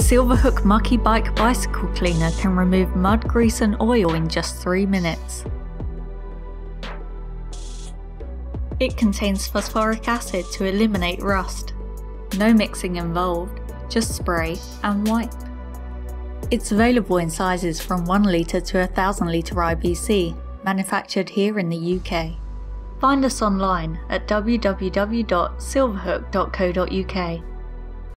Silverhook Mucky Bike bicycle cleaner can remove mud, grease and oil in just 3 minutes. It contains phosphoric acid to eliminate rust. No mixing involved, just spray and wipe. It's available in sizes from 1 litre to 1000 litre IBC, manufactured here in the UK. Find us online at www.silverhook.co.uk